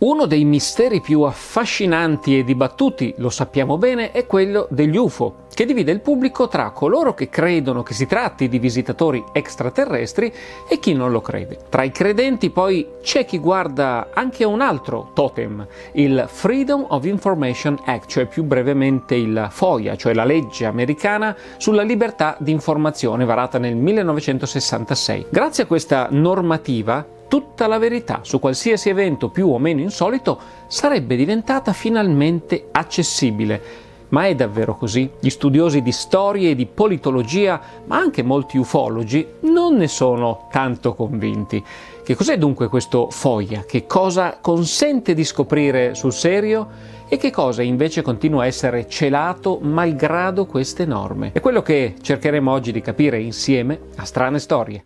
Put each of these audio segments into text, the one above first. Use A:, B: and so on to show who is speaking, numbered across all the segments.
A: Uno dei misteri più affascinanti e dibattuti, lo sappiamo bene, è quello degli UFO, che divide il pubblico tra coloro che credono che si tratti di visitatori extraterrestri e chi non lo crede. Tra i credenti poi c'è chi guarda anche a un altro totem, il Freedom of Information Act, cioè più brevemente il FOIA, cioè la legge americana sulla libertà di informazione varata nel 1966. Grazie a questa normativa, tutta la verità su qualsiasi evento più o meno insolito sarebbe diventata finalmente accessibile. Ma è davvero così? Gli studiosi di storia e di politologia, ma anche molti ufologi, non ne sono tanto convinti. Che cos'è dunque questo FOIA? Che cosa consente di scoprire sul serio? E che cosa invece continua a essere celato malgrado queste norme? È quello che cercheremo oggi di capire insieme a Strane Storie.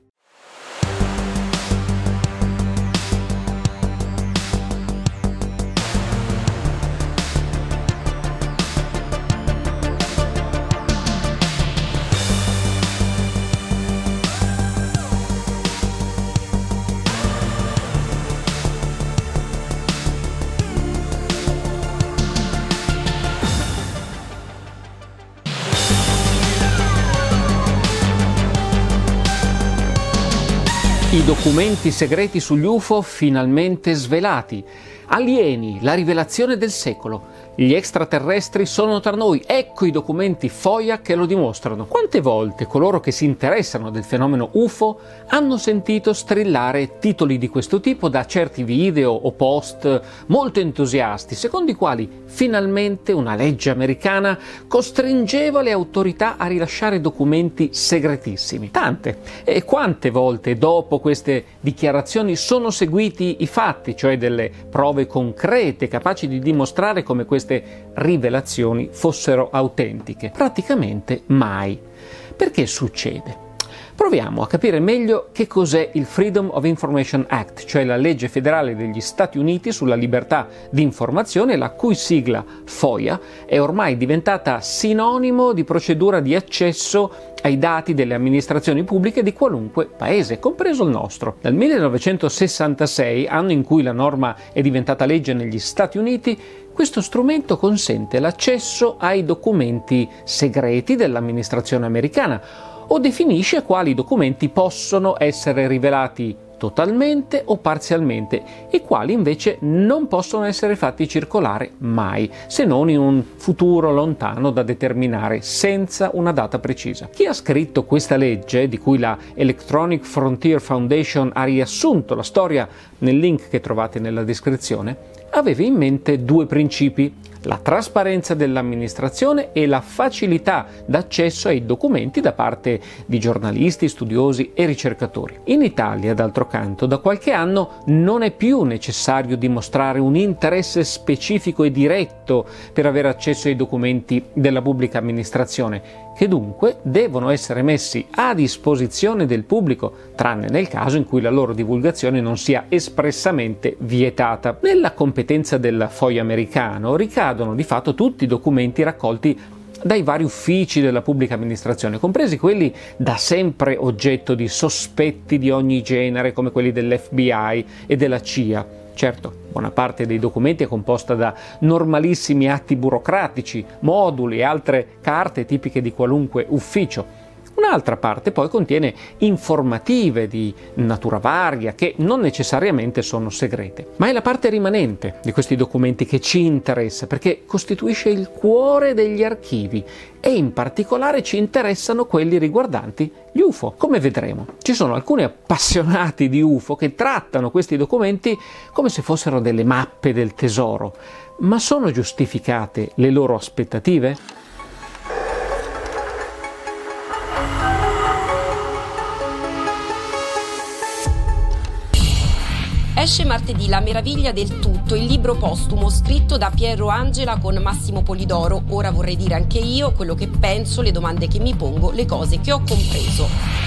A: I documenti segreti sugli UFO finalmente svelati. Alieni, la rivelazione del secolo. Gli extraterrestri sono tra noi, ecco i documenti FOIA che lo dimostrano. Quante volte coloro che si interessano del fenomeno UFO hanno sentito strillare titoli di questo tipo da certi video o post molto entusiasti, secondo i quali finalmente una legge americana costringeva le autorità a rilasciare documenti segretissimi? Tante. E quante volte dopo queste dichiarazioni sono seguiti i fatti, cioè delle prove concrete capaci di dimostrare come queste rivelazioni fossero autentiche? Praticamente mai. Perché succede? Proviamo a capire meglio che cos'è il Freedom of Information Act, cioè la legge federale degli Stati Uniti sulla libertà di informazione, la cui sigla FOIA è ormai diventata sinonimo di procedura di accesso ai dati delle amministrazioni pubbliche di qualunque paese, compreso il nostro. Dal 1966, anno in cui la norma è diventata legge negli Stati Uniti, questo strumento consente l'accesso ai documenti segreti dell'amministrazione americana o definisce quali documenti possono essere rivelati totalmente o parzialmente e quali invece non possono essere fatti circolare mai, se non in un futuro lontano da determinare senza una data precisa. Chi ha scritto questa legge, di cui la Electronic Frontier Foundation ha riassunto la storia nel link che trovate nella descrizione, aveva in mente due principi: la trasparenza dell'amministrazione e la facilità d'accesso ai documenti da parte di giornalisti, studiosi e ricercatori. In Italia, d'altro canto, da qualche anno non è più necessario dimostrare un interesse specifico e diretto per avere accesso ai documenti della pubblica amministrazione, che dunque devono essere messi a disposizione del pubblico, tranne nel caso in cui la loro divulgazione non sia espressamente vietata. Nella competenza del FOIA americano ricadono di fatto tutti i documenti raccolti dai vari uffici della pubblica amministrazione, compresi quelli da sempre oggetto di sospetti di ogni genere, come quelli dell'FBI e della CIA. Certo, buona parte dei documenti è composta da normalissimi atti burocratici, moduli e altre carte tipiche di qualunque ufficio. Un'altra parte poi contiene informative di natura varia che non necessariamente sono segrete. Ma è la parte rimanente di questi documenti che ci interessa, perché costituisce il cuore degli archivi e in particolare ci interessano quelli riguardanti gli UFO. Come vedremo, ci sono alcuni appassionati di UFO che trattano questi documenti come se fossero delle mappe del tesoro. Ma sono giustificate le loro aspettative?
B: Esce martedì La meraviglia del tutto, il libro postumo scritto da Piero Angela con Massimo Polidoro. Ora vorrei dire anche io quello che penso, le domande che mi pongo, le cose che ho compreso.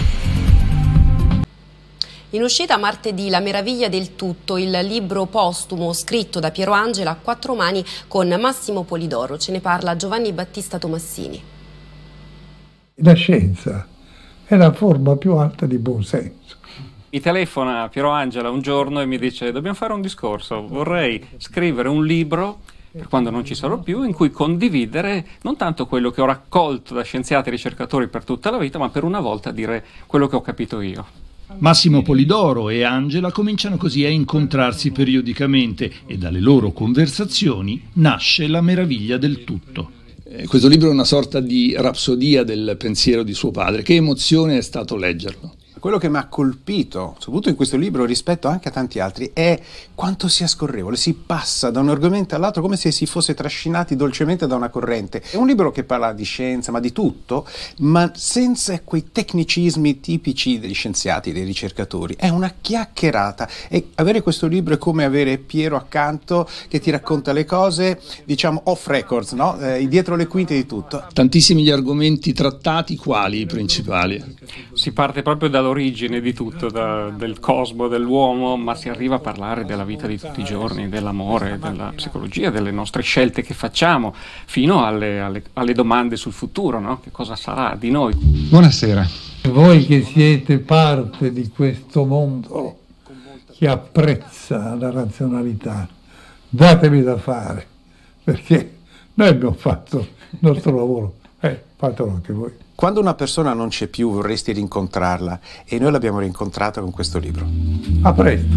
B: In uscita martedì La meraviglia del tutto, il libro postumo scritto da Piero Angela a quattro mani con Massimo Polidoro. Ce ne parla Giovanni Battista Tomassini.
C: La scienza è la forma più alta di buonsenso. Mi telefona Piero Angela un giorno e mi dice: dobbiamo fare un discorso, vorrei scrivere un libro per quando non ci sarò più, in cui condividere non tanto quello che ho raccolto da scienziati e ricercatori per tutta la vita, ma per una volta dire quello che ho capito io.
D: Massimo Polidoro e Angela cominciano così a incontrarsi periodicamente e dalle loro conversazioni nasce La meraviglia del tutto.
E: Questo libro è una sorta di rapsodia del pensiero di suo padre. Che emozione è stato leggerlo.
F: Quello che mi ha colpito, soprattutto in questo libro rispetto anche a tanti altri, è quanto sia scorrevole, si passa da un argomento all'altro come se si fosse trascinati dolcemente da una corrente. È un libro che parla di scienza, ma di tutto, ma senza quei tecnicismi tipici degli scienziati, dei ricercatori. È una chiacchierata e avere questo libro è come avere Piero accanto che ti racconta le cose, diciamo off records, no? Dietro le quinte di tutto.
E: Tantissimi gli argomenti trattati, quali i principali?
C: Si parte proprio dall'origine di tutto, del cosmo, dell'uomo, ma si arriva a parlare della vita di tutti i giorni, dell'amore, della psicologia, delle nostre scelte che facciamo, fino alle domande sul futuro, no? Che cosa sarà di noi?
G: Buonasera. Voi che siete parte di questo mondo che apprezza la razionalità, datevi da fare, perché noi abbiamo fatto il nostro lavoro, fatelo anche voi.
F: Quando una persona non c'è più vorresti rincontrarla e noi l'abbiamo rincontrata con questo libro.
G: A presto.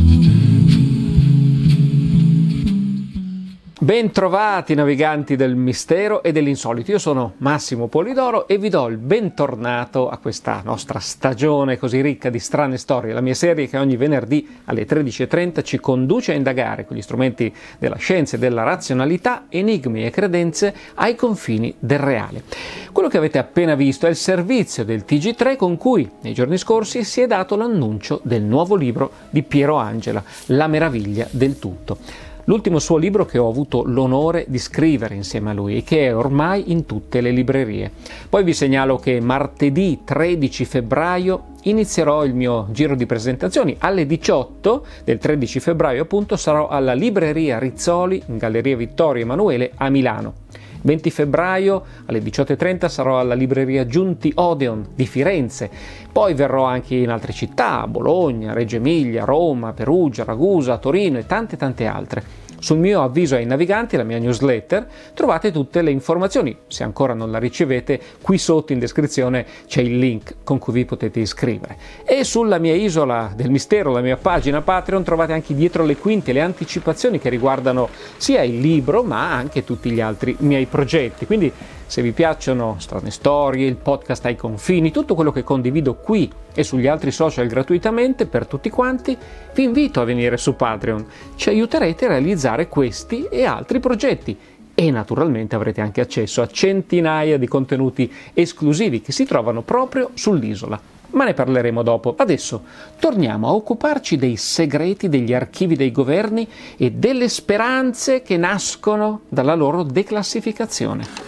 A: Ben trovati naviganti del mistero e dell'insolito, io sono Massimo Polidoro e vi do il bentornato a questa nostra stagione così ricca di strane storie, la mia serie che ogni venerdì alle 13:30 ci conduce a indagare con gli strumenti della scienza e della razionalità enigmi e credenze ai confini del reale. Quello che avete appena visto è il servizio del TG3 con cui nei giorni scorsi si è dato l'annuncio del nuovo libro di Piero Angela, La meraviglia del tutto. L'ultimo suo libro che ho avuto l'onore di scrivere insieme a lui e che è ormai in tutte le librerie. Poi vi segnalo che martedì 13 febbraio inizierò il mio giro di presentazioni. Alle 18 del 13 febbraio appunto sarò alla libreria Rizzoli in Galleria Vittorio Emanuele a Milano. 20 febbraio alle 18:30 sarò alla libreria Giunti Odeon di Firenze, poi verrò anche in altre città, Bologna, Reggio Emilia, Roma, Perugia, Ragusa, Torino e tante altre. Sul mio avviso ai naviganti, la mia newsletter, trovate tutte le informazioni. Se ancora non la ricevete, qui sotto in descrizione c'è il link con cui vi potete iscrivere. E sulla mia isola del mistero, la mia pagina Patreon, trovate anche dietro le quinte le anticipazioni che riguardano sia il libro ma anche tutti gli altri miei progetti. Quindi se vi piacciono strane storie, il podcast ai confini, tutto quello che condivido qui e sugli altri social gratuitamente per tutti quanti, vi invito a venire su Patreon. Ci aiuterete a realizzare questi e altri progetti e naturalmente avrete anche accesso a centinaia di contenuti esclusivi che si trovano proprio sull'isola. Ma ne parleremo dopo. Adesso torniamo a occuparci dei segreti degli archivi dei governi e delle speranze che nascono dalla loro declassificazione.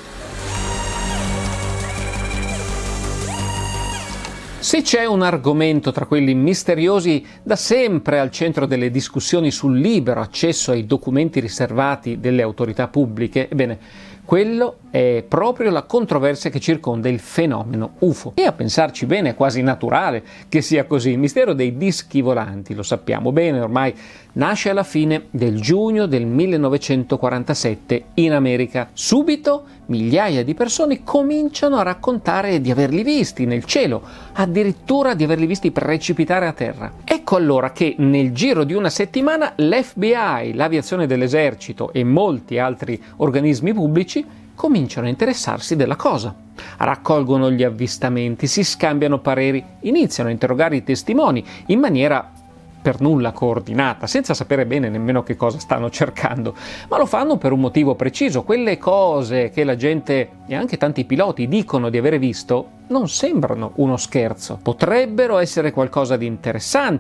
A: Se c'è un argomento tra quelli misteriosi da sempre al centro delle discussioni sul libero accesso ai documenti riservati delle autorità pubbliche, ebbene, quello è proprio la controversia che circonda il fenomeno UFO. E a pensarci bene è quasi naturale che sia così. Il mistero dei dischi volanti, lo sappiamo bene, ormai nasce alla fine del giugno del 1947 in America. Subito migliaia di persone cominciano a raccontare di averli visti nel cielo, addirittura di averli visti precipitare a terra. Ecco allora che nel giro di una settimana l'FBI, l'aviazione dell'esercito e molti altri organismi pubblici cominciano a interessarsi della cosa. Raccolgono gli avvistamenti, si scambiano pareri, iniziano a interrogare i testimoni in maniera per nulla coordinata, senza sapere bene nemmeno che cosa stanno cercando, ma lo fanno per un motivo preciso. Quelle cose che la gente e anche tanti piloti dicono di avere visto non sembrano uno scherzo, potrebbero essere qualcosa di interessante,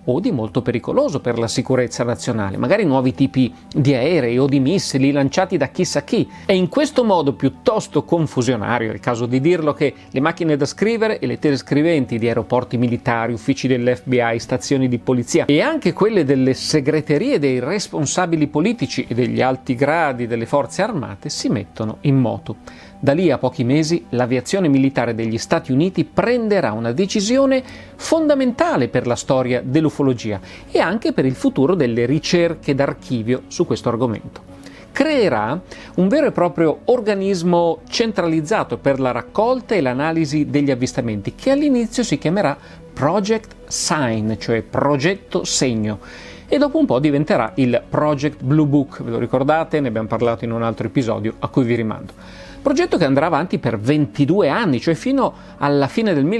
A: o di molto pericoloso per la sicurezza nazionale, magari nuovi tipi di aerei o di missili lanciati da chissà chi. È in questo modo piuttosto confusionario, è il caso di dirlo, che le macchine da scrivere e le telescriventi di aeroporti militari, uffici dell'FBI, stazioni di polizia e anche quelle delle segreterie dei responsabili politici e degli alti gradi delle forze armate si mettono in moto. Da lì a pochi mesi l'aviazione militare degli Stati Uniti prenderà una decisione fondamentale per la storia dell'ufologia e anche per il futuro delle ricerche d'archivio su questo argomento. Creerà un vero e proprio organismo centralizzato per la raccolta e l'analisi degli avvistamenti, che all'inizio si chiamerà Project Sign, cioè Progetto Segno, e dopo un po' diventerà il Project Blue Book, ve lo ricordate? Ne abbiamo parlato in un altro episodio a cui vi rimando. Progetto che andrà avanti per 22 anni, cioè fino alla fine del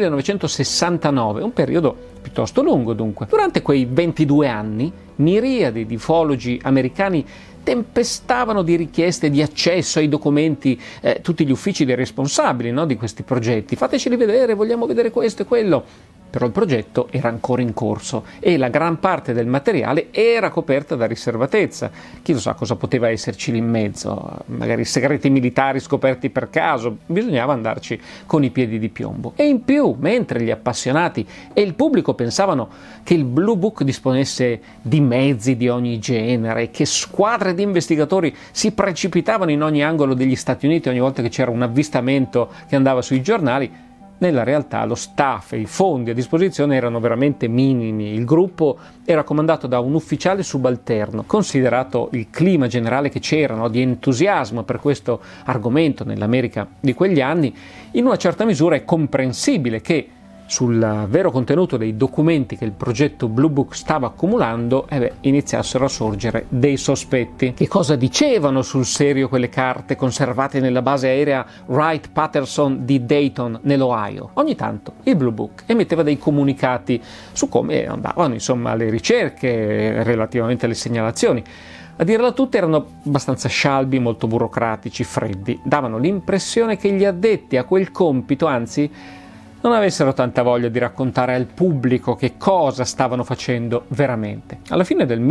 A: 1969, un periodo piuttosto lungo dunque. Durante quei 22 anni, miriadi di ufologi americani tempestavano di richieste di accesso ai documenti, tutti gli uffici dei responsabili, no, di questi progetti. Fateceli vedere, vogliamo vedere questo e quello. Però il progetto era ancora in corso e la gran parte del materiale era coperta da riservatezza. Chi lo sa cosa poteva esserci lì in mezzo, magari segreti militari scoperti per caso, bisognava andarci con i piedi di piombo. E in più, mentre gli appassionati e il pubblico pensavano che il Blue Book disponesse di mezzi di ogni genere, che squadre di investigatori si precipitavano in ogni angolo degli Stati Uniti ogni volta che c'era un avvistamento che andava sui giornali, nella realtà lo staff e i fondi a disposizione erano veramente minimi. Il gruppo era comandato da un ufficiale subalterno. Considerato il clima generale che c'era, no, di entusiasmo per questo argomento nell'America di quegli anni, in una certa misura è comprensibile che sul vero contenuto dei documenti che il progetto Blue Book stava accumulando, iniziassero a sorgere dei sospetti. Che cosa dicevano sul serio quelle carte conservate nella base aerea Wright-Patterson di Dayton, nell'Ohio? Ogni tanto il Blue Book emetteva dei comunicati su come andavano, insomma, le ricerche relativamente alle segnalazioni. A dirla tutta erano abbastanza scialbi, molto burocratici, freddi. Davano l'impressione che gli addetti a quel compito, anzi, non avessero tanta voglia di raccontare al pubblico che cosa stavano facendo veramente. Alla fine del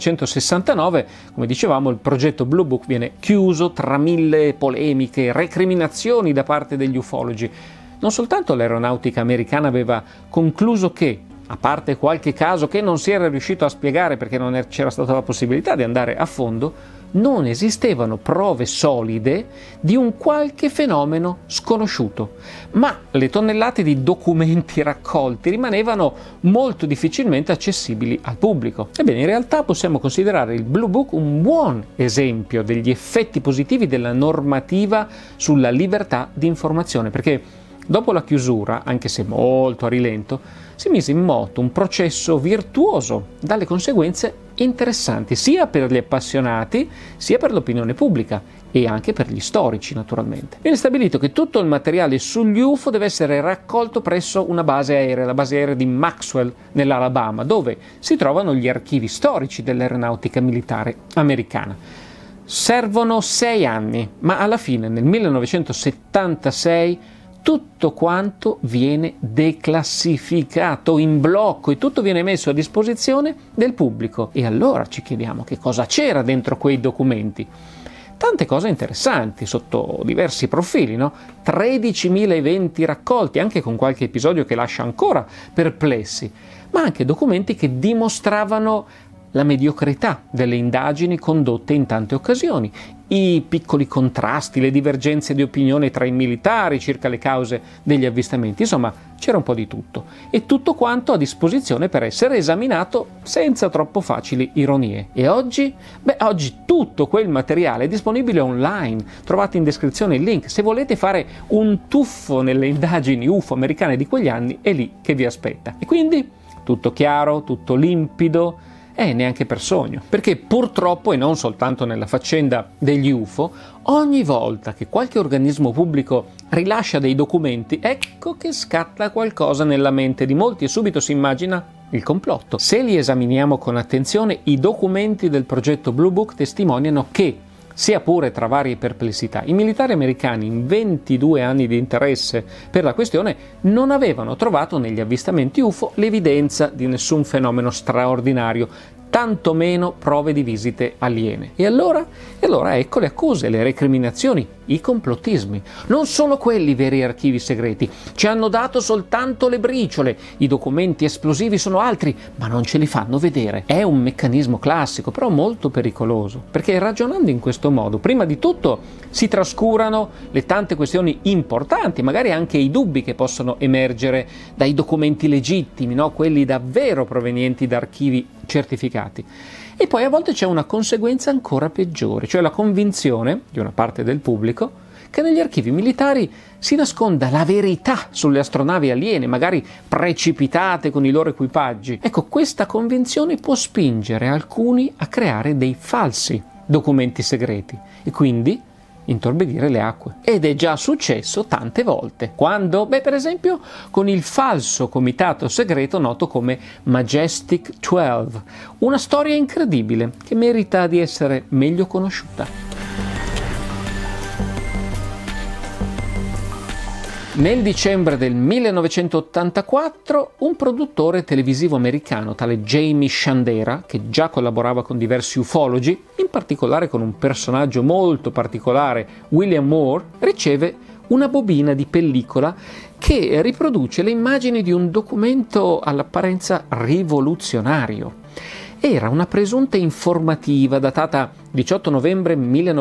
A: 1969, come dicevamo, il progetto Blue Book viene chiuso tra mille polemiche e recriminazioni da parte degli ufologi. Non soltanto l'aeronautica americana aveva concluso che, a parte qualche caso che non si era riuscito a spiegare perché non c'era stata la possibilità di andare a fondo, non esistevano prove solide di un qualche fenomeno sconosciuto, ma le tonnellate di documenti raccolti rimanevano molto difficilmente accessibili al pubblico. Ebbene, in realtà possiamo considerare il Blue Book un buon esempio degli effetti positivi della normativa sulla libertà di informazione, perché dopo la chiusura, anche se molto a rilento, si mise in moto un processo virtuoso dalle conseguenze interessanti sia per gli appassionati sia per l'opinione pubblica e anche per gli storici, naturalmente. Viene stabilito che tutto il materiale sugli UFO deve essere raccolto presso una base aerea, la base aerea di Maxwell nell'Alabama, dove si trovano gli archivi storici dell'aeronautica militare americana. Servono 6 anni, ma alla fine, nel 1976, tutto quanto viene declassificato in blocco e tutto viene messo a disposizione del pubblico. E allora ci chiediamo che cosa c'era dentro quei documenti. Tante cose interessanti sotto diversi profili, no? 13.000 eventi raccolti, anche con qualche episodio che lascia ancora perplessi, ma anche documenti che dimostravano la mediocrità delle indagini condotte in tante occasioni, i piccoli contrasti, le divergenze di opinione tra i militari circa le cause degli avvistamenti. Insomma, c'era un po' di tutto e tutto quanto a disposizione per essere esaminato senza troppo facili ironie. E oggi? Oggi tutto quel materiale è disponibile online, trovate in descrizione il link. Se volete fare un tuffo nelle indagini UFO americane di quegli anni, è lì che vi aspetta. E quindi tutto chiaro, tutto limpido, neanche per sogno, perché purtroppo, e non soltanto nella faccenda degli UFO, ogni volta che qualche organismo pubblico rilascia dei documenti, ecco che scatta qualcosa nella mente di molti e subito si immagina il complotto. Se li esaminiamo con attenzione, i documenti del progetto Blue Book testimoniano che sia pure tra varie perplessità. I militari americani, in 22 anni di interesse per la questione, non avevano trovato negli avvistamenti UFO l'evidenza di nessun fenomeno straordinario, tantomeno prove di visite aliene. E allora ecco le accuse, le recriminazioni, i complottismi. Non sono quelli veri archivi segreti, ci hanno dato soltanto le briciole, i documenti esplosivi sono altri, ma non ce li fanno vedere. È un meccanismo classico, però molto pericoloso, perché ragionando in questo modo, prima di tutto si trascurano le tante questioni importanti, magari anche i dubbi che possono emergere dai documenti legittimi, no? Quelli davvero provenienti da archivi certificati. E poi a volte c'è una conseguenza ancora peggiore, cioè la convinzione di una parte del pubblico che negli archivi militari si nasconda la verità sulle astronavi aliene, magari precipitate con i loro equipaggi. Ecco, questa convinzione può spingere alcuni a creare dei falsi documenti segreti e quindi intorbidire le acque. Ed è già successo tante volte. Quando? Per esempio con il falso comitato segreto noto come Majestic 12, una storia incredibile che merita di essere meglio conosciuta. Nel dicembre del 1984 un produttore televisivo americano, tale Jamie Shandera, che già collaborava con diversi ufologi, in particolare con un personaggio molto particolare, William Moore, riceve una bobina di pellicola che riproduce le immagini di un documento all'apparenza rivoluzionario. Era una presunta informativa datata 18 novembre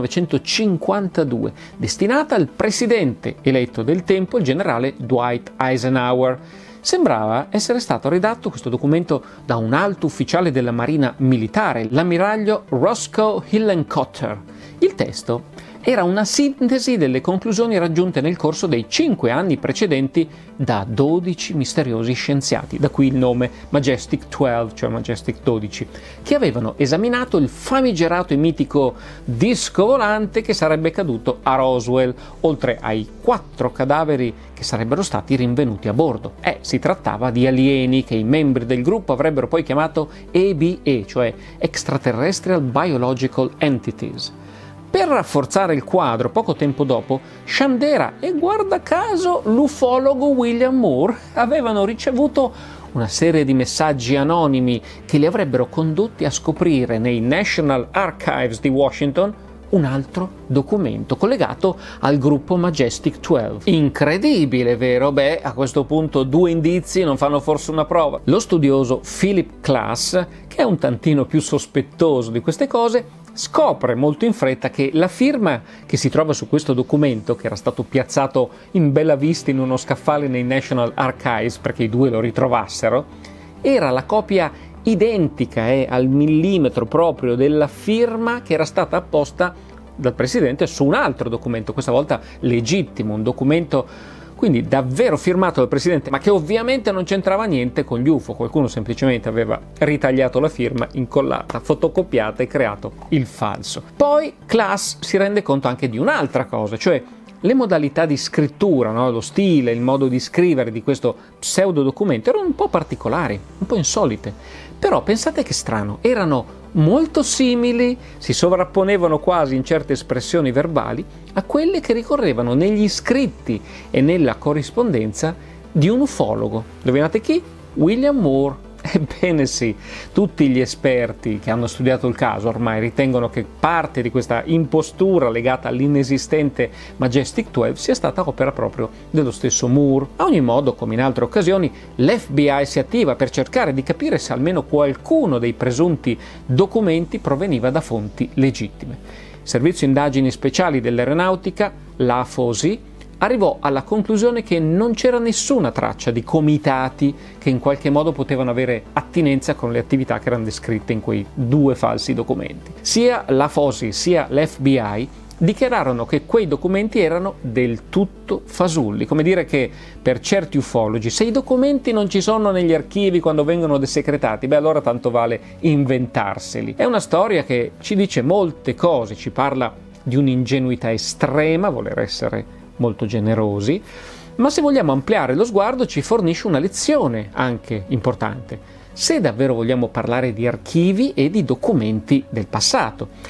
A: 1952, destinata al presidente eletto del tempo, il generale Dwight Eisenhower. Sembrava essere stato redatto questo documento da un alto ufficiale della Marina militare, l'ammiraglio Roscoe Hillenkotter. Il testo era una sintesi delle conclusioni raggiunte nel corso dei 5 anni precedenti da 12 misteriosi scienziati, da qui il nome Majestic 12, cioè Majestic 12, che avevano esaminato il famigerato e mitico disco volante che sarebbe caduto a Roswell, oltre ai 4 cadaveri che sarebbero stati rinvenuti a bordo. Si trattava di alieni che i membri del gruppo avrebbero poi chiamato EBE, cioè Extraterrestrial Biological Entities. Per rafforzare il quadro, poco tempo dopo, Shandera e guarda caso l'ufologo William Moore avevano ricevuto una serie di messaggi anonimi che li avrebbero condotti a scoprire nei National Archives di Washington un altro documento collegato al gruppo Majestic 12. Incredibile, vero? A questo punto 2 indizi non fanno forse una prova. Lo studioso Philip Klass, che è un tantino più sospettoso di queste cose, scopre molto in fretta che la firma che si trova su questo documento, che era stato piazzato in bella vista in uno scaffale nei National Archives perché i due lo ritrovassero, era la copia identica al millimetro proprio della firma che era stata apposta dal presidente su un altro documento, questa volta legittimo, un documento quindi davvero firmato dal presidente, ma che ovviamente non c'entrava niente con gli UFO. Qualcuno semplicemente aveva ritagliato la firma, incollata, fotocopiata e creato il falso. Poi Klass si rende conto anche di un'altra cosa, cioè le modalità di scrittura, no? Lo stile, il modo di scrivere di questo pseudo documento erano un po' particolari, un po' insolite. Però pensate che strano, erano molto simili, si sovrapponevano quasi in certe espressioni verbali a quelle che ricorrevano negli scritti e nella corrispondenza di un ufologo. Indovinate chi? William Moore. Ebbene sì, tutti gli esperti che hanno studiato il caso ormai ritengono che parte di questa impostura legata all'inesistente Majestic 12 sia stata opera proprio dello stesso Moore. A ogni modo, come in altre occasioni, l'FBI si attiva per cercare di capire se almeno qualcuno dei presunti documenti proveniva da fonti legittime. Il Servizio Indagini Speciali dell'Aeronautica, l'AFOSI, arrivò alla conclusione che non c'era nessuna traccia di comitati che in qualche modo potevano avere attinenza con le attività che erano descritte in quei 2 falsi documenti. Sia la FOSI sia l'FBI dichiararono che quei documenti erano del tutto fasulli, come dire che per certi ufologi se i documenti non ci sono negli archivi quando vengono desecretati, allora tanto vale inventarseli. È una storia che ci dice molte cose, ci parla di un'ingenuità estrema, voler essere molto generosi, ma se vogliamo ampliare lo sguardo ci fornisce una lezione anche importante, se davvero vogliamo parlare di archivi e di documenti del passato.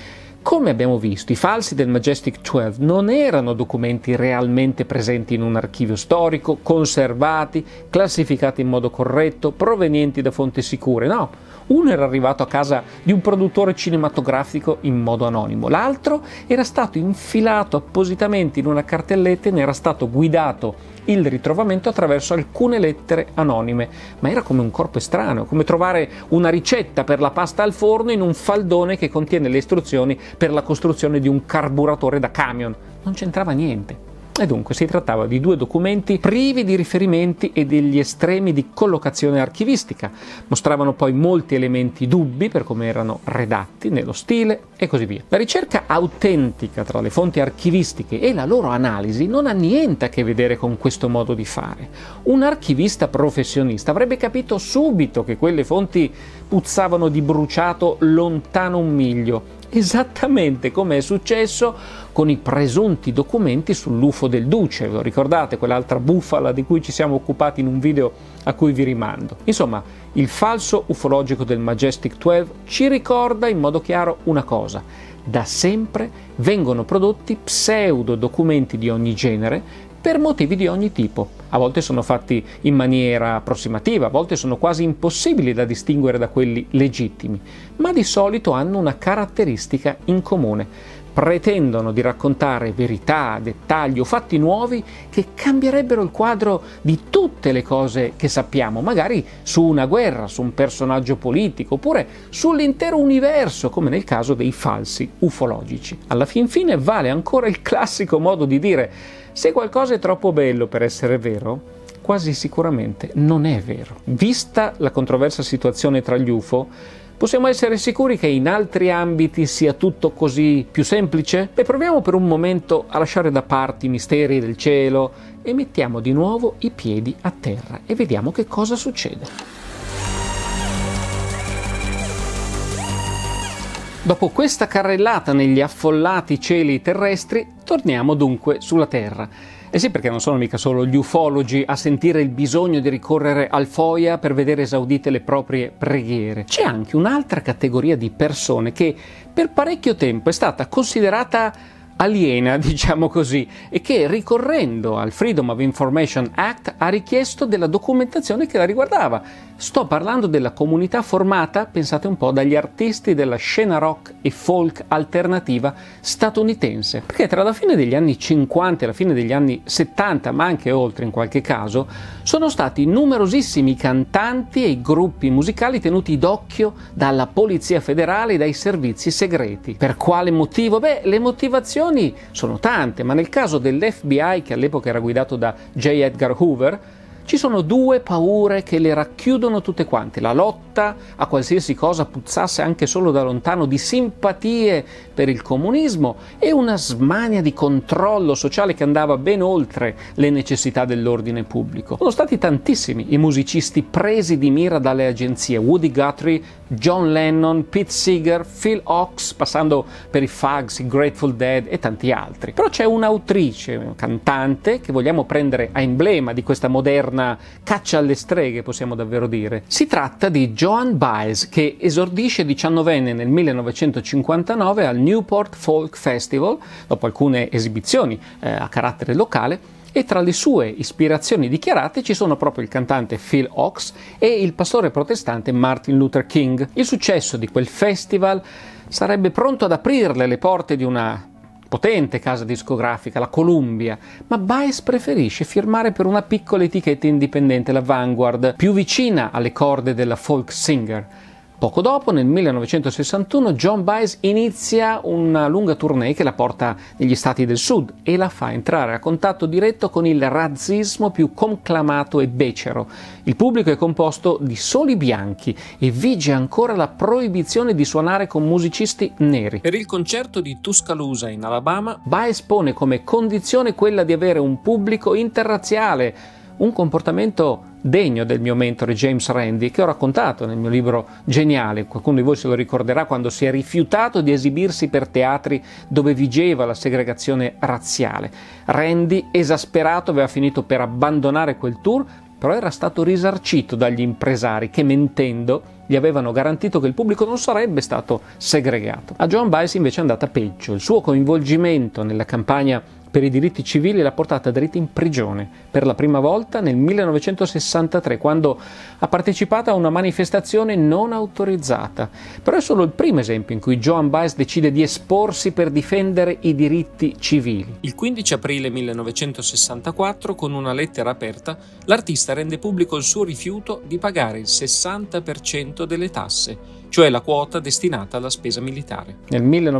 A: Come abbiamo visto, i falsi del Majestic 12 non erano documenti realmente presenti in un archivio storico, conservati, classificati in modo corretto, provenienti da fonti sicure, no. Uno era arrivato a casa di un produttore cinematografico in modo anonimo, l'altro era stato infilato appositamente in una cartelletta e ne era stato guidato il ritrovamento attraverso alcune lettere anonime, ma era come un corpo estraneo, come trovare una ricetta per la pasta al forno in un faldone che contiene le istruzioni per la costruzione di un carburatore da camion. Non c'entrava niente. E dunque si trattava di due documenti privi di riferimenti e degli estremi di collocazione archivistica. Mostravano poi molti elementi dubbi per come erano redatti, nello stile e così via. La ricerca autentica tra le fonti archivistiche e la loro analisi non ha niente a che vedere con questo modo di fare. Un archivista professionista avrebbe capito subito che quelle fonti puzzavano di bruciato lontano un miglio, esattamente come è successo con i presunti documenti sull'UFO del Duce, lo ricordate, quell'altra bufala di cui ci siamo occupati in un video a cui vi rimando. Insomma, il falso ufologico del Majestic 12 ci ricorda in modo chiaro una cosa: da sempre vengono prodotti pseudo documenti di ogni genere per motivi di ogni tipo. A volte sono fatti in maniera approssimativa, a volte sono quasi impossibili da distinguere da quelli legittimi, ma di solito hanno una caratteristica in comune: pretendono di raccontare verità, dettagli o fatti nuovi che cambierebbero il quadro di tutte le cose che sappiamo, magari su una guerra, su un personaggio politico, oppure sull'intero universo, come nel caso dei falsi ufologici. Alla fin fine vale ancora il classico modo di dire: se qualcosa è troppo bello per essere vero, quasi sicuramente non è vero. Vista la controversa situazione tra gli UFO, possiamo essere sicuri che in altri ambiti sia tutto così più semplice? E proviamo per un momento a lasciare da parte i misteri del cielo e mettiamo di nuovo i piedi a terra e vediamo che cosa succede. Dopo questa carrellata negli affollati cieli terrestri, torniamo dunque sulla Terra. Eh sì, perché non sono mica solo gli ufologi a sentire il bisogno di ricorrere al FOIA per vedere esaudite le proprie preghiere. C'è anche un'altra categoria di persone che per parecchio tempo è stata considerata aliena, diciamo così, e che ricorrendo al Freedom of Information Act ha richiesto della documentazione che la riguardava. Sto parlando della comunità formata, pensate un po', dagli artisti della scena rock e folk alternativa statunitense, perché tra la fine degli anni 50 e la fine degli anni 70, ma anche oltre in qualche caso, sono stati numerosissimi cantanti e gruppi musicali tenuti d'occhio dalla Polizia Federale e dai servizi segreti. Per quale motivo? Beh, le motivazioni sono tante, ma nel caso dell'FBI, che all'epoca era guidato da J. Edgar Hoover, ci sono due paure che le racchiudono tutte quante: la lotta a qualsiasi cosa puzzasse anche solo da lontano di simpatie per il comunismo e una smania di controllo sociale che andava ben oltre le necessità dell'ordine pubblico. Sono stati tantissimi i musicisti presi di mira dalle agenzie: Woody Guthrie, John Lennon, Pete Seeger, Phil Ochs, passando per i Fugs, i Grateful Dead e tanti altri. Però c'è un'autrice, una cantante, che vogliamo prendere a emblema di questa moderna caccia alle streghe, possiamo davvero dire. Si tratta di Joan Baez, che esordisce 19enne nel 1959 al Newport Folk Festival, dopo alcune esibizioni a carattere locale, e tra le sue ispirazioni dichiarate ci sono proprio il cantante Phil Ochs e il pastore protestante Martin Luther King. Il successo di quel festival sarebbe pronto ad aprirle le porte di una potente casa discografica, la Columbia, ma Baez preferisce firmare per una piccola etichetta indipendente, la Vanguard, più vicina alle corde della folk singer. Poco dopo, nel 1961, Joan Baez inizia una lunga tournée che la porta negli stati del sud e la fa entrare a contatto diretto con il razzismo più conclamato e becero. Il pubblico è composto di soli bianchi e vige ancora la proibizione di suonare con musicisti neri. Per il concerto di Tuscaloosa in Alabama, Baez pone come condizione quella di avere un pubblico interrazziale, un comportamento degno del mio mentore James Randi, che ho raccontato nel mio libro Geniale. Qualcuno di voi se lo ricorderà, quando si è rifiutato di esibirsi per teatri dove vigeva la segregazione razziale. Randi, esasperato, aveva finito per abbandonare quel tour, però era stato risarcito dagli impresari che, mentendo, gli avevano garantito che il pubblico non sarebbe stato segregato. A Joan Baez invece è andata peggio. Il suo coinvolgimento nella campagna per i diritti civili l'ha portata dritta in prigione per la prima volta nel 1963, quando ha partecipato a una manifestazione non autorizzata. Però è solo il primo esempio in cui Joan Baez decide di esporsi per difendere i diritti civili. Il 15 aprile 1964, con una lettera aperta, l'artista rende pubblico il suo rifiuto di pagare il 60% delle tasse, cioè la quota destinata alla spesa militare. Nel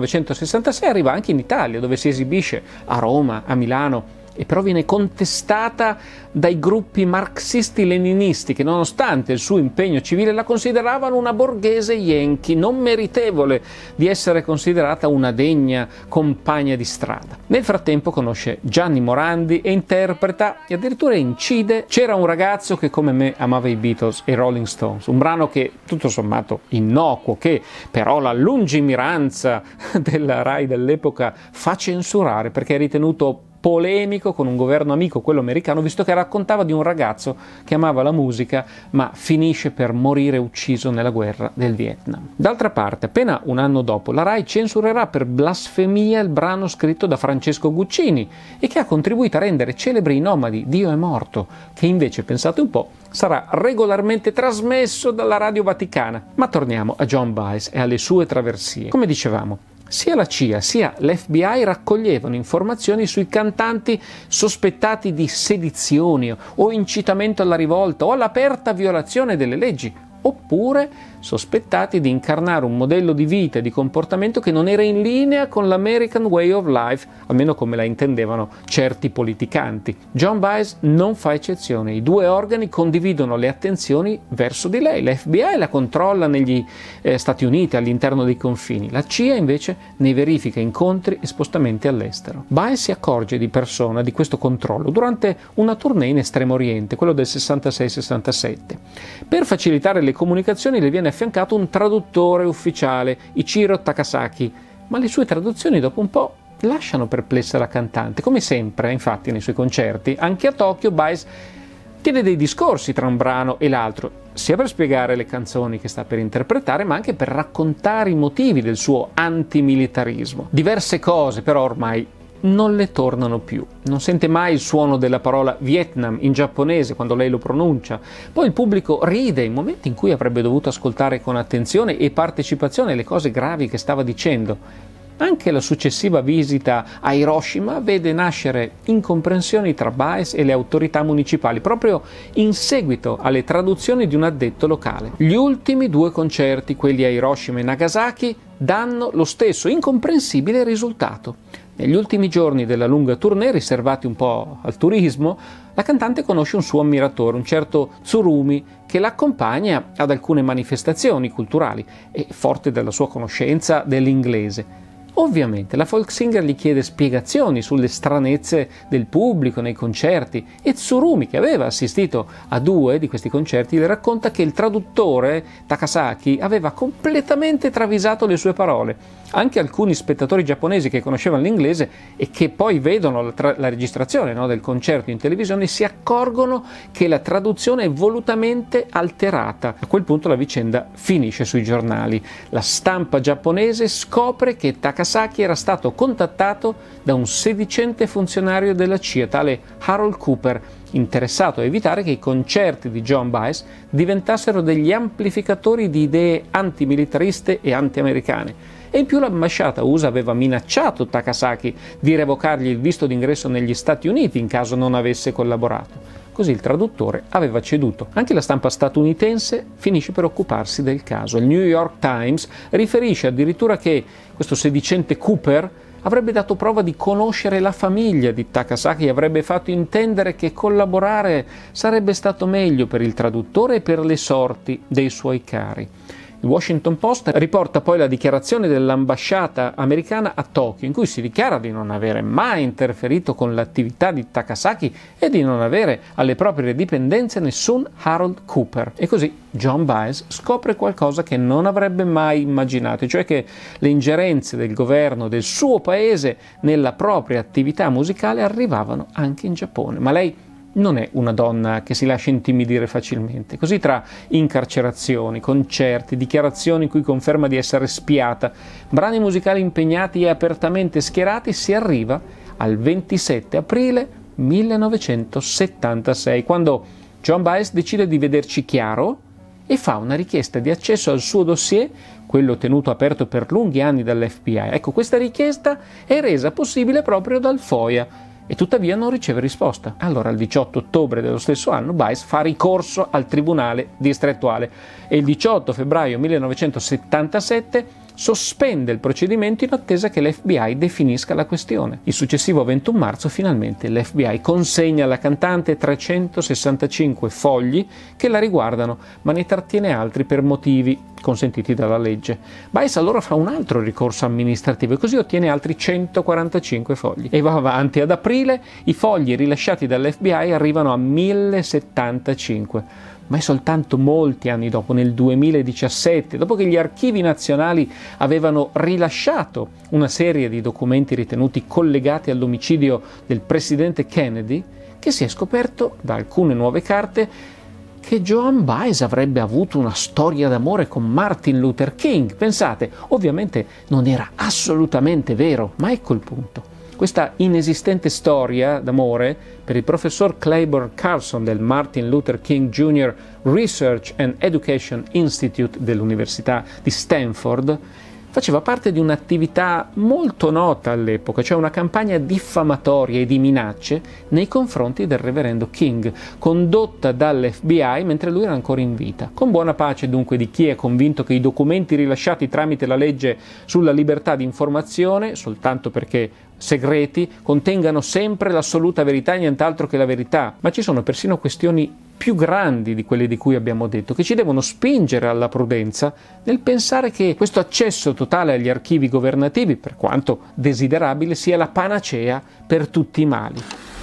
A: 1966 arriva anche in Italia, dove si esibisce a Roma, a Milano, e però viene contestata dai gruppi marxisti-leninisti che, nonostante il suo impegno civile, la consideravano una borghese yankee, non meritevole di essere considerata una degna compagna di strada. Nel frattempo conosce Gianni Morandi e interpreta e addirittura incide C'era un ragazzo che come me amava i Beatles e i Rolling Stones, un brano che tutto sommato innocuo, che però la lungimiranza della Rai dell'epoca fa censurare perché è ritenuto polemico con un governo amico, quello americano, visto che raccontava di un ragazzo che amava la musica ma finisce per morire ucciso nella guerra del Vietnam. D'altra parte, appena un anno dopo, la Rai censurerà per blasfemia il brano scritto da Francesco Guccini e che ha contribuito a rendere celebri i nomadi Dio è morto, che invece, pensate un po', sarà regolarmente trasmesso dalla Radio Vaticana. Ma torniamo a Joan Baez e alle sue traversie. Come dicevamo, sia la CIA sia l'FBI raccoglievano informazioni sui cantanti sospettati di sedizione o incitamento alla rivolta o all'aperta violazione delle leggi, oppure sospettati di incarnare un modello di vita e di comportamento che non era in linea con l'American Way of Life, almeno come la intendevano certi politicanti. Joan Baez non fa eccezione, i due organi condividono le attenzioni verso di lei, la FBI la controlla negli Stati Uniti, all'interno dei confini, la CIA invece ne verifica incontri e spostamenti all'estero. Baez si accorge di persona di questo controllo durante una tournée in Estremo Oriente, quello del 66-67. Per facilitare le comunicazioni le viene affiancato un traduttore ufficiale, Ichiro Takasaki, ma le sue traduzioni dopo un po' lasciano perplessa la cantante. Come sempre, infatti, nei suoi concerti, anche a Tokyo, Baez tiene dei discorsi tra un brano e l'altro, sia per spiegare le canzoni che sta per interpretare, ma anche per raccontare i motivi del suo antimilitarismo. Diverse cose però ormai non le tornano più. Non sente mai il suono della parola Vietnam in giapponese quando lei lo pronuncia. Poi il pubblico ride in momenti in cui avrebbe dovuto ascoltare con attenzione e partecipazione le cose gravi che stava dicendo. Anche la successiva visita a Hiroshima vede nascere incomprensioni tra Baez e le autorità municipali, proprio in seguito alle traduzioni di un addetto locale. Gli ultimi due concerti, quelli a Hiroshima e Nagasaki, danno lo stesso incomprensibile risultato. Negli ultimi giorni della lunga tournée, riservati un po' al turismo, la cantante conosce un suo ammiratore, un certo Tsurumi, che l'accompagna ad alcune manifestazioni culturali e, forte della sua conoscenza dell'inglese, ovviamente la folk singer gli chiede spiegazioni sulle stranezze del pubblico nei concerti e Tsurumi, che aveva assistito a 2 di questi concerti, le racconta che il traduttore Takasaki aveva completamente travisato le sue parole. Anche alcuni spettatori giapponesi che conoscevano l'inglese e che poi vedono la registrazione del concerto in televisione si accorgono che la traduzione è volutamente alterata. A quel punto la vicenda finisce sui giornali. La stampa giapponese scopre che Takasaki era stato contattato da un sedicente funzionario della CIA, tale Harold Cooper, interessato a evitare che i concerti di Joan Baez diventassero degli amplificatori di idee antimilitariste e anti-americane. E in più l'ambasciata USA aveva minacciato Takasaki di revocargli il visto d'ingresso negli Stati Uniti in caso non avesse collaborato. Così il traduttore aveva ceduto. Anche la stampa statunitense finisce per occuparsi del caso. Il New York Times riferisce addirittura che questo sedicente Cooper avrebbe dato prova di conoscere la famiglia di Takasaki e avrebbe fatto intendere che collaborare sarebbe stato meglio per il traduttore e per le sorti dei suoi cari. Il Washington Post riporta poi la dichiarazione dell'ambasciata americana a Tokyo, in cui si dichiara di non avere mai interferito con l'attività di Takasaki e di non avere alle proprie dipendenze nessun Harold Cooper. E così Joan Baez scopre qualcosa che non avrebbe mai immaginato, cioè che le ingerenze del governo del suo paese nella propria attività musicale arrivavano anche in Giappone. Ma lei non è una donna che si lascia intimidire facilmente. Così, tra incarcerazioni, concerti, dichiarazioni in cui conferma di essere spiata, brani musicali impegnati e apertamente schierati, si arriva al 27 aprile 1976, quando Joan Baez decide di vederci chiaro e fa una richiesta di accesso al suo dossier, quello tenuto aperto per lunghi anni dall'FBI. Ecco, questa richiesta è resa possibile proprio dal FOIA e tuttavia non riceve risposta. Allora, il 18 ottobre dello stesso anno, Baez fa ricorso al tribunale distrettuale e il 18 febbraio 1977 sospende il procedimento in attesa che l'FBI definisca la questione. Il successivo 21 marzo finalmente l'FBI consegna alla cantante 365 fogli che la riguardano, ma ne trattiene altri per motivi consentiti dalla legge. Baez allora fa un altro ricorso amministrativo e così ottiene altri 145 fogli. E va avanti. Ad aprile i fogli rilasciati dall'FBI arrivano a 1075. Ma è soltanto molti anni dopo, nel 2017, dopo che gli archivi nazionali avevano rilasciato una serie di documenti ritenuti collegati all'omicidio del presidente Kennedy, che si è scoperto da alcune nuove carte che Joan Baez avrebbe avuto una storia d'amore con Martin Luther King. Pensate, ovviamente non era assolutamente vero, ma ecco il punto. Questa inesistente storia d'amore per il professor Claiborne Carlson del Martin Luther King Jr. Research and Education Institute dell'Università di Stanford faceva parte di un'attività molto nota all'epoca, cioè una campagna diffamatoria e di minacce nei confronti del reverendo King, condotta dall'FBI mentre lui era ancora in vita. Con buona pace dunque di chi è convinto che i documenti rilasciati tramite la legge sulla libertà di informazione, soltanto perché segreti, contengano sempre l'assoluta verità e nient'altro che la verità, ma ci sono persino questioni più grandi di quelle di cui abbiamo detto, che ci devono spingere alla prudenza nel pensare che questo accesso totale agli archivi governativi, per quanto desiderabile, sia la panacea per tutti i mali.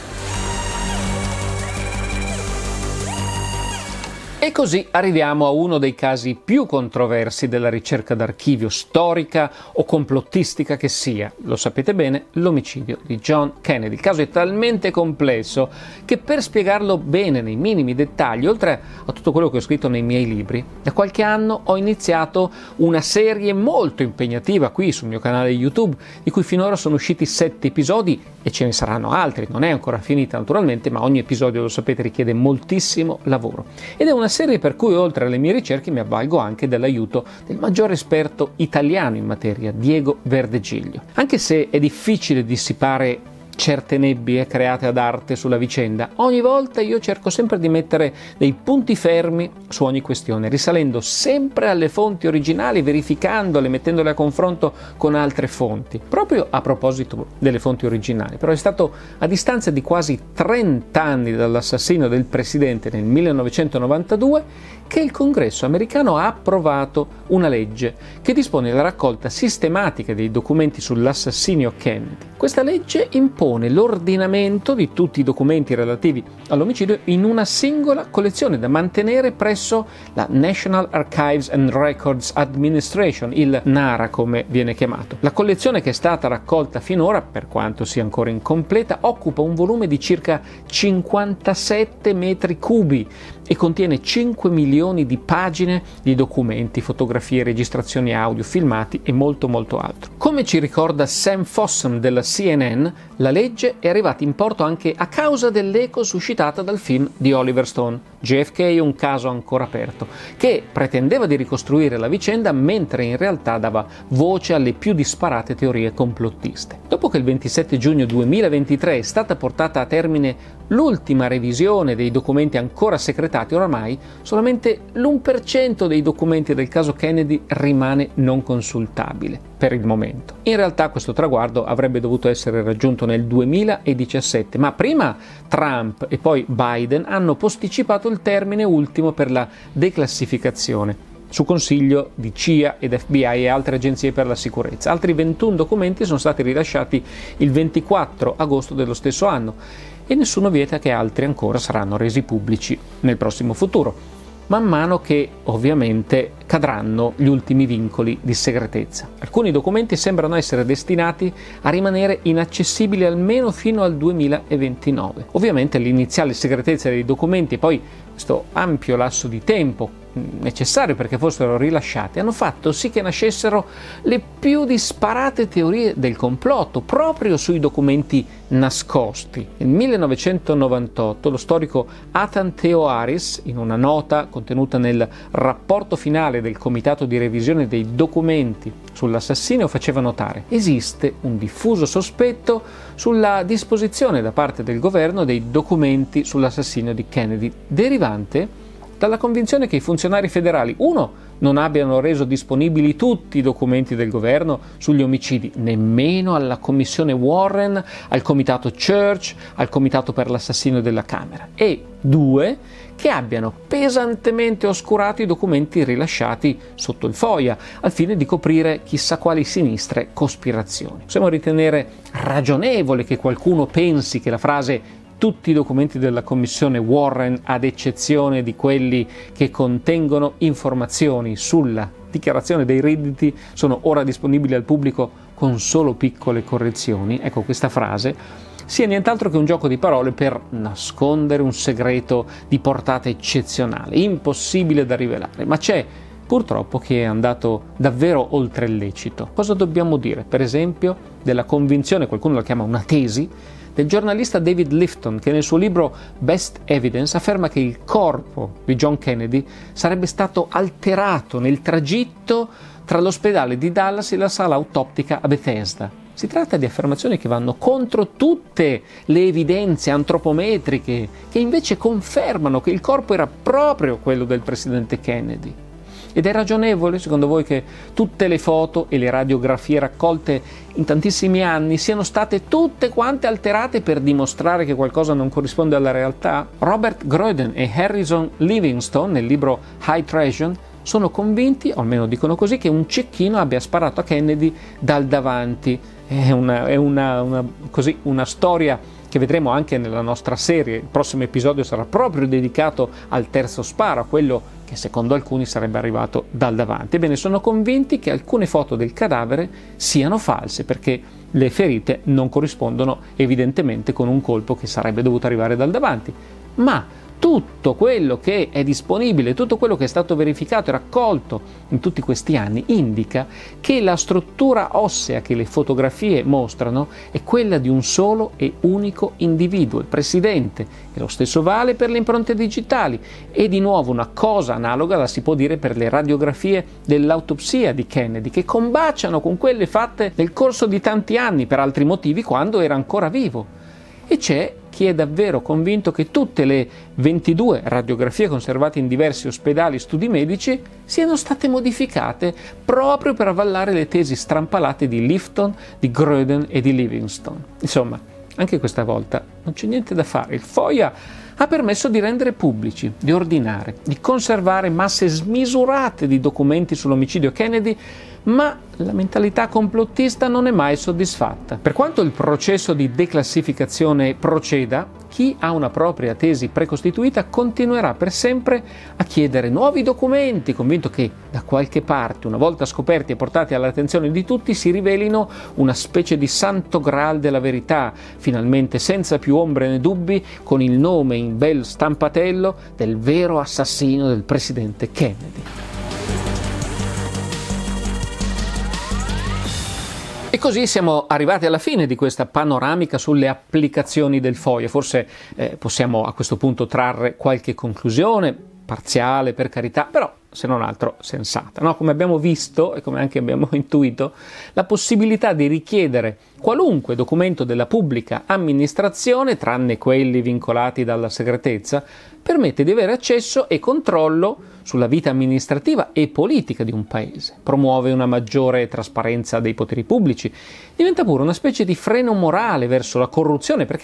A: E così arriviamo a uno dei casi più controversi della ricerca d'archivio, storica o complottistica che sia. Lo sapete bene, l'omicidio di John Kennedy. Il caso è talmente complesso che per spiegarlo bene nei minimi dettagli, oltre a tutto quello che ho scritto nei miei libri, da qualche anno ho iniziato una serie molto impegnativa qui sul mio canale YouTube, di cui finora sono usciti 7 episodi e ce ne saranno altri. Non è ancora finita naturalmente, ma ogni episodio, lo sapete, richiede moltissimo lavoro. Ed è una serie per cui oltre alle mie ricerche mi avvalgo anche dell'aiuto del maggiore esperto italiano in materia, Diego Verdegiglio. Anche se è difficile dissipare certe nebbie create ad arte sulla vicenda, ogni volta io cerco sempre di mettere dei punti fermi su ogni questione, risalendo sempre alle fonti originali, verificandole, mettendole a confronto con altre fonti. Proprio a proposito delle fonti originali, però è stato a distanza di quasi 30 anni dall'assassinio del presidente nel 1992 che il Congresso americano ha approvato una legge che dispone la raccolta sistematica dei documenti sull'assassinio Kennedy. Questa legge impone l'ordinamento di tutti i documenti relativi all'omicidio in una singola collezione da mantenere presso la National Archives and Records Administration, il NARA come viene chiamato. La collezione che è stata raccolta finora, per quanto sia ancora incompleta, occupa un volume di circa 57 metri cubi e contiene 5 milioni di pagine di documenti, fotografie, registrazioni audio, filmati e molto altro. Come ci ricorda Sam Fossum della CNN, la legge è arrivata in porto anche a causa dell'eco suscitata dal film di Oliver Stone, JFK, un caso ancora aperto, che pretendeva di ricostruire la vicenda mentre in realtà dava voce alle più disparate teorie complottiste. Dopo che il 27 giugno 2023 è stata portata a termine l'ultima revisione dei documenti ancora segretati, oramai solamente l'1% dei documenti del caso Kennedy rimane non consultabile per il momento. In realtà questo traguardo avrebbe dovuto essere raggiunto nel 2017, ma prima Trump e poi Biden hanno posticipato il termine ultimo per la declassificazione, su consiglio di CIA ed FBI e altre agenzie per la sicurezza. Altri 21 documenti sono stati rilasciati il 24 agosto dello stesso anno e nessuno vieta che altri ancora saranno resi pubblici nel prossimo futuro. man mano che ovviamente cadranno gli ultimi vincoli di segretezza. Alcuni documenti sembrano essere destinati a rimanere inaccessibili almeno fino al 2029. Ovviamente l'iniziale segretezza dei documenti e poi questo ampio lasso di tempo necessario perché fossero rilasciati hanno fatto sì che nascessero le più disparate teorie del complotto proprio sui documenti nascosti. Nel 1998 lo storico Athan Theoharis, in una nota contenuta nel rapporto finale del Comitato di revisione dei documenti sull'assassinio, faceva notare: esiste un diffuso sospetto sulla disposizione da parte del governo dei documenti sull'assassinio di Kennedy, derivante dalla convinzione che i funzionari federali, uno, non abbiano reso disponibili tutti i documenti del governo sugli omicidi, nemmeno alla commissione Warren, al comitato Church, al comitato per l'assassinio della Camera, e due, che abbiano pesantemente oscurato i documenti rilasciati sotto il FOIA, al fine di coprire chissà quali sinistre cospirazioni. Possiamo ritenere ragionevole che qualcuno pensi che la frase "tutti i documenti della commissione Warren, ad eccezione di quelli che contengono informazioni sulla dichiarazione dei redditi, sono ora disponibili al pubblico con solo piccole correzioni", ecco, questa frase sia nient'altro che un gioco di parole per nascondere un segreto di portata eccezionale, impossibile da rivelare, ma c'è purtroppo che è andato davvero oltre il lecito. Cosa dobbiamo dire, per esempio, della convinzione, qualcuno la chiama una tesi, del giornalista David Lifton, che nel suo libro Best Evidence afferma che il corpo di John Kennedy sarebbe stato alterato nel tragitto tra l'ospedale di Dallas e la sala autoptica a Bethesda. Si tratta di affermazioni che vanno contro tutte le evidenze antropometriche, che invece confermano che il corpo era proprio quello del presidente Kennedy. Ed è ragionevole, secondo voi, che tutte le foto e le radiografie raccolte in tantissimi anni siano state tutte quante alterate per dimostrare che qualcosa non corrisponde alla realtà? Robert Groden e Harrison Livingston, nel libro High Treason, sono convinti, o almeno dicono così, che un cecchino abbia sparato a Kennedy dal davanti. È una storia che vedremo anche nella nostra serie. Il prossimo episodio sarà proprio dedicato al terzo sparo, a quello che secondo alcuni sarebbe arrivato dal davanti. Ebbene, sono convinti che alcune foto del cadavere siano false, perché le ferite non corrispondono evidentemente con un colpo che sarebbe dovuto arrivare dal davanti. Ma tutto quello che è disponibile, tutto quello che è stato verificato e raccolto in tutti questi anni indica che la struttura ossea che le fotografie mostrano è quella di un solo e unico individuo, il presidente, e lo stesso vale per le impronte digitali. E di nuovo una cosa analoga la si può dire per le radiografie dell'autopsia di Kennedy, che combaciano con quelle fatte nel corso di tanti anni per altri motivi quando era ancora vivo. E c'è chi è davvero convinto che tutte le 22 radiografie conservate in diversi ospedali e studi medici siano state modificate proprio per avvallare le tesi strampalate di Lifton, di Groden e di Livingston. Insomma, anche questa volta non c'è niente da fare. Il FOIA ha permesso di rendere pubblici, di ordinare, di conservare masse smisurate di documenti sull'omicidio Kennedy, ma la mentalità complottista non è mai soddisfatta. Per quanto il processo di declassificazione proceda, chi ha una propria tesi precostituita continuerà per sempre a chiedere nuovi documenti, convinto che da qualche parte, una volta scoperti e portati all'attenzione di tutti, si rivelino una specie di santo graal della verità, finalmente senza più ombre né dubbi, con il nome in bel stampatello del vero assassino del presidente Kennedy. E così siamo arrivati alla fine di questa panoramica sulle applicazioni del FOIA. Forse possiamo a questo punto trarre qualche conclusione, parziale per carità, però se non altro sensata, no? Come abbiamo visto e come anche abbiamo intuito, la possibilità di richiedere qualunque documento della pubblica amministrazione, tranne quelli vincolati dalla segretezza, permette di avere accesso e controllo sulla vita amministrativa e politica di un paese, promuove una maggiore trasparenza dei poteri pubblici, diventa pure una specie di freno morale verso la corruzione, perché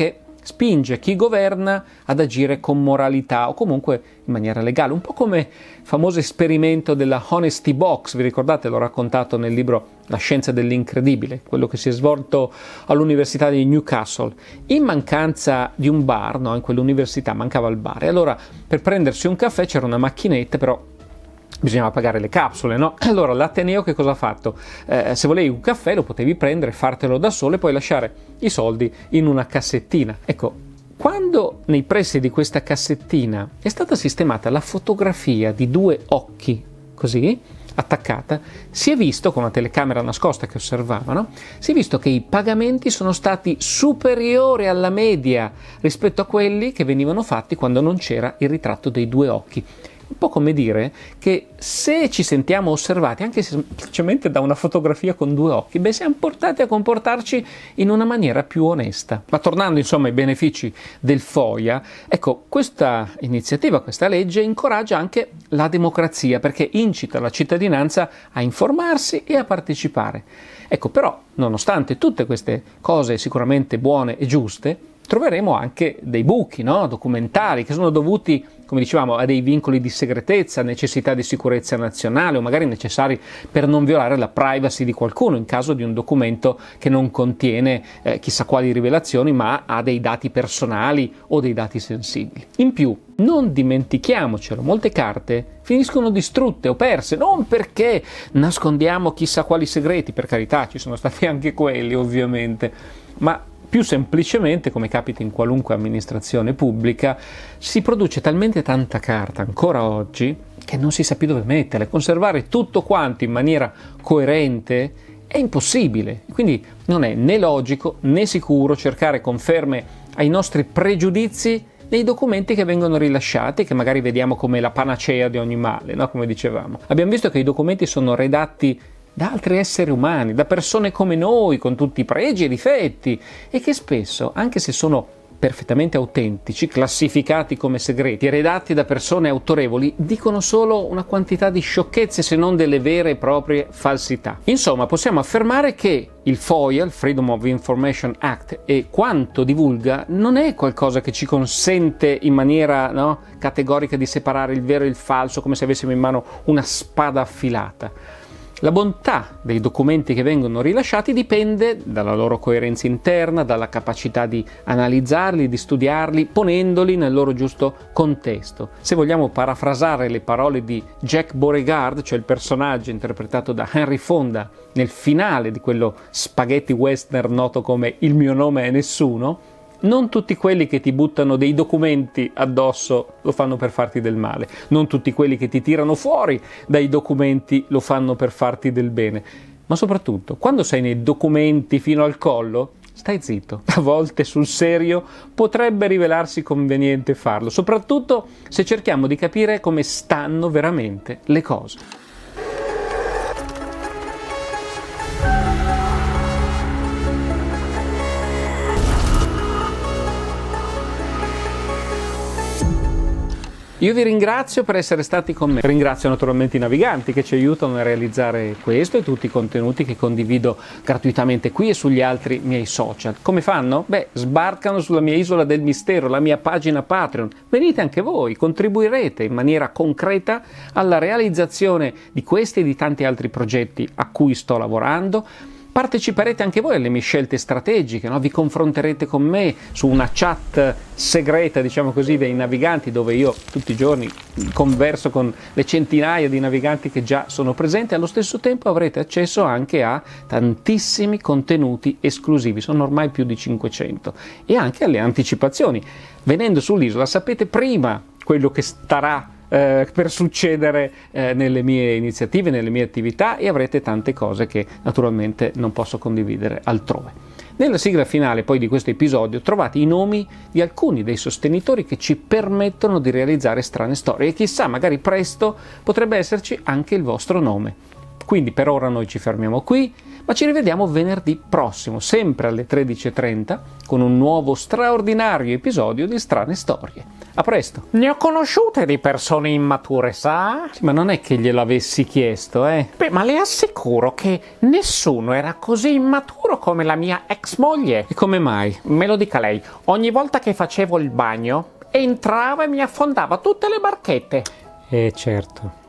A: spinge chi governa ad agire con moralità o comunque in maniera legale, un po' come il famoso esperimento della Honesty Box, vi ricordate? L'ho raccontato nel libro La scienza dell'incredibile, quello che si è svolto all'Università di Newcastle. In mancanza di un bar, no, in quell'università mancava il bar, e allora per prendersi un caffè c'era una macchinetta, però bisognava pagare le capsule, no? Allora l'Ateneo che cosa ha fatto? Se volevi un caffè lo potevi prendere, fartelo da solo e poi lasciare i soldi in una cassettina. Ecco, quando nei pressi di questa cassettina è stata sistemata la fotografia di 2 occhi, così, attaccata, si è visto, con una telecamera nascosta che osservavano, si è visto che i pagamenti sono stati superiori alla media rispetto a quelli che venivano fatti quando non c'era il ritratto dei 2 occhi. Un po' come dire che se ci sentiamo osservati anche semplicemente da una fotografia con 2 occhi, beh, siamo portati a comportarci in una maniera più onesta. Ma tornando insomma ai benefici del FOIA, ecco, questa iniziativa, questa legge incoraggia anche la democrazia, perché incita la cittadinanza a informarsi e a partecipare. Ecco, però, nonostante tutte queste cose sicuramente buone e giuste, troveremo anche dei buchi, no? Documentali, che sono dovuti, come dicevamo, a dei vincoli di segretezza, necessità di sicurezza nazionale o magari necessari per non violare la privacy di qualcuno in caso di un documento che non contiene chissà quali rivelazioni, ma ha dei dati personali o dei dati sensibili. In più, non dimentichiamocelo, molte carte finiscono distrutte o perse, non perché nascondiamo chissà quali segreti, per carità, ci sono stati anche quelli ovviamente, ma più semplicemente, come capita in qualunque amministrazione pubblica, si produce talmente tanta carta ancora oggi che non si sa più dove metterla. Conservare tutto quanto in maniera coerente è impossibile, quindi non è né logico né sicuro cercare conferme ai nostri pregiudizi nei documenti che vengono rilasciati, che magari vediamo come la panacea di ogni male, no? Come dicevamo. Abbiamo visto che i documenti sono redatti da altri esseri umani, da persone come noi, con tutti i pregi e difetti, e che spesso, anche se sono perfettamente autentici, classificati come segreti, redatti da persone autorevoli, dicono solo una quantità di sciocchezze, se non delle vere e proprie falsità. Insomma, possiamo affermare che il FOIA, il Freedom of Information Act, e quanto divulga non è qualcosa che ci consente in maniera, no, categorica di separare il vero e il falso, come se avessimo in mano una spada affilata. La bontà dei documenti che vengono rilasciati dipende dalla loro coerenza interna, dalla capacità di analizzarli, di studiarli, ponendoli nel loro giusto contesto. Se vogliamo parafrasare le parole di Jack Beauregard, cioè il personaggio interpretato da Henry Fonda nel finale di quello spaghetti western noto come Il mio nome è nessuno, non tutti quelli che ti buttano dei documenti addosso lo fanno per farti del male, non tutti quelli che ti tirano fuori dai documenti lo fanno per farti del bene, ma soprattutto quando sei nei documenti fino al collo, stai zitto. A volte sul serio potrebbe rivelarsi conveniente farlo, soprattutto se cerchiamo di capire come stanno veramente le cose. Io vi ringrazio per essere stati con me, ringrazio naturalmente i naviganti che ci aiutano a realizzare questo e tutti i contenuti che condivido gratuitamente qui e sugli altri miei social. Come fanno? Beh, sbarcano sulla mia isola del mistero, la mia pagina Patreon. Venite anche voi, contribuirete in maniera concreta alla realizzazione di questi e di tanti altri progetti a cui sto lavorando. Parteciperete anche voi alle mie scelte strategiche, no? Vi confronterete con me su una chat segreta, diciamo così, dei naviganti, dove io tutti i giorni converso con le centinaia di naviganti che già sono presenti. Allo stesso tempo avrete accesso anche a tantissimi contenuti esclusivi, sono ormai più di 500, e anche alle anticipazioni. Venendo sull'isola sapete prima quello che starà per succedere nelle mie iniziative, nelle mie attività, e avrete tante cose che naturalmente non posso condividere altrove. Nella sigla finale poi di questo episodio trovate i nomi di alcuni dei sostenitori che ci permettono di realizzare strane storie, e chissà, magari presto potrebbe esserci anche il vostro nome. Quindi per ora noi ci fermiamo qui, ma ci rivediamo venerdì prossimo, sempre alle 13:30, con un nuovo straordinario episodio di Strane Storie. A presto!
H: Ne ho conosciute di persone immature, sa?
A: Sì, ma non è che glielo avessi chiesto,
H: Beh, ma le assicuro che nessuno era così immaturo come la mia ex moglie.
A: E come mai?
H: Me lo dica lei, ogni volta che facevo il bagno entrava e mi affondava tutte le barchette.
A: Certo.